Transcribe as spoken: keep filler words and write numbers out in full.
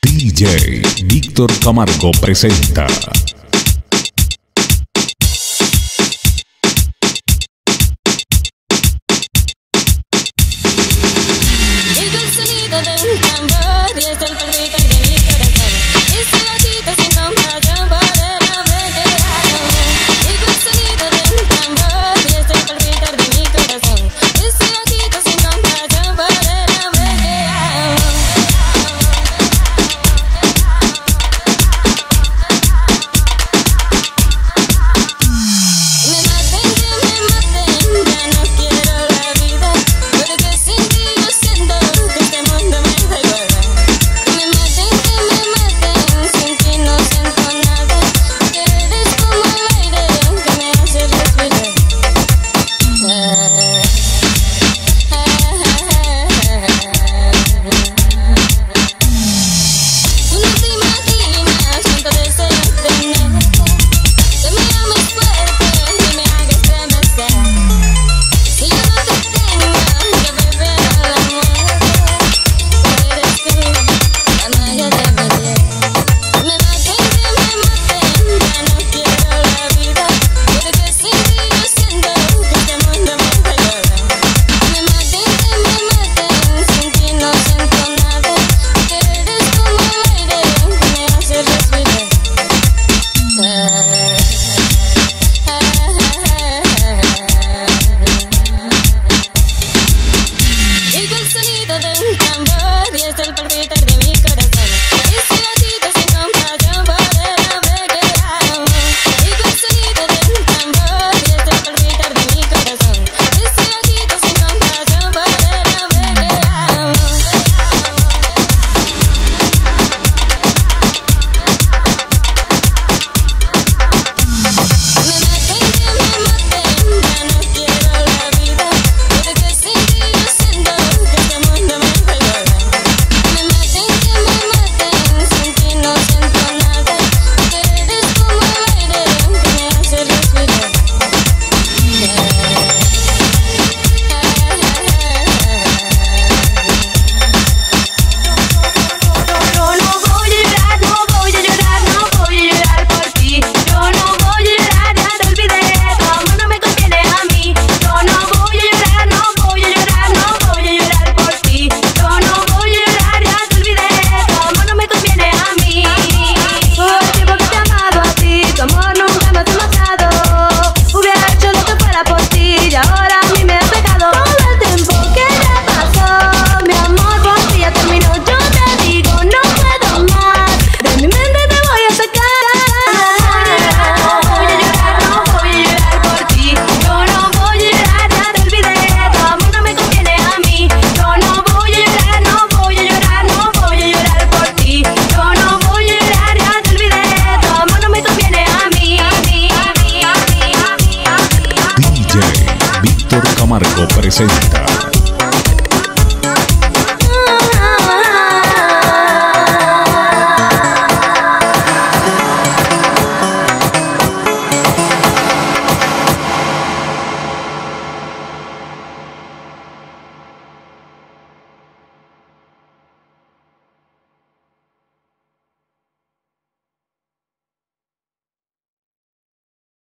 D J Víctor Camargo presenta Llegó el sonido de un tambor y es el palpito de mi corazón. Ese gatito sin compasión por el hombre que amo. Llegó el sonido de un tambor y es el palpito de mi corazón. Ese gatito sin compasión por el hombre que amo. Me maten, que me maten, ya no quiero la vida, porque sin ti yo siento que este mundo me recuerda. Me maten, que me maten, sin ti no siento nada, que eres como el aire que me hace respirar. Tú no te imaginas cuánto deseo tenerte, que me ames fuerte y me hagas estremecer. Si yo no te tengo, yo prefiero la muerte. Eres tú, la magia de mi piel. Me maten, que me maten, ya no quiero la vida, porque sin ti yo siento que este mundo me recuerda. Me maten, que me maten, sin ti no siento nada, que eres como el aire que me hace respirar. Llegó el sonido de un tambor y es el palpitar de mi corazón. Ese gatito sin compasión por el hombre que amo. Llegó el sonido de un tambor y es el palpitar de mi corazón. Ese gatito sin compasión por el hombre que amo. Me maten, que me maten, ya no quiero la vida, porque sin ti yo siento que este mundo me recuerda. Me maten, que me maten, sin ti no siento nada, que eres como el aire que me hace respirar. Yo no voy a llorar, no voy a llorar, no voy a llorar por ti. Yo no voy a llorar, ya te olvidé, tu amor no me conviene a mí. Yo no voy a llorar, no voy a llorar, no voy a llorar por ti. Yo no voy a llorar, ya te olvidé, tu amor no me conviene a mí. Todo el tiempo que te he amado a ti, tu amor nunca me ha demostrado. Hubiera hecho lo que fuera por ti y ahora a mí me has dejado. Todo el tiempo que ya pasó, mi amor por ti ya terminó. Yo te digo, no puedo más, de mi mente te voy a sacar. No voy a llorar, no voy a llorar por ti. Yo no voy a llorar, ya te olvidé, tu amor no me conviene a mí. Yo no voy a llorar, no voy a llorar, no voy a llorar por ti. Yo no voy a llorar, ya te olvidé, tu amor no me conviene a mí. A mí, a mí, a mí, a mí, a mí, a mí. D J Víctor Camargo presenta